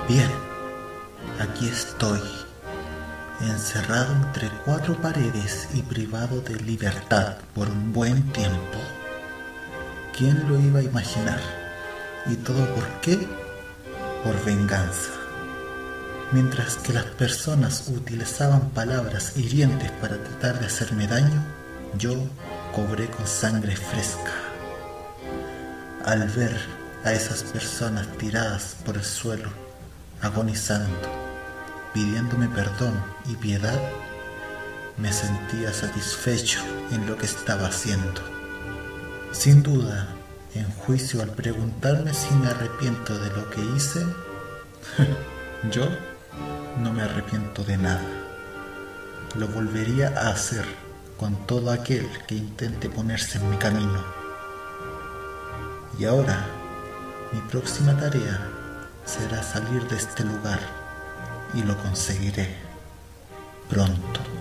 Bien, aquí estoy, encerrado entre cuatro paredes y privado de libertad por un buen tiempo. ¿Quién lo iba a imaginar? ¿Y todo por qué? Por venganza. Mientras que las personas utilizaban palabras hirientes para tratar de hacerme daño, yo cobré con sangre fresca. Al ver a esas personas tiradas por el suelo, agonizando, pidiéndome perdón y piedad, me sentía satisfecho en lo que estaba haciendo. Sin duda, en juicio al preguntarme si me arrepiento de lo que hice, yo no me arrepiento de nada. Lo volvería a hacer con todo aquel que intente ponerse en mi camino. Y ahora, mi próxima tarea será salir de este lugar y lo conseguiré pronto.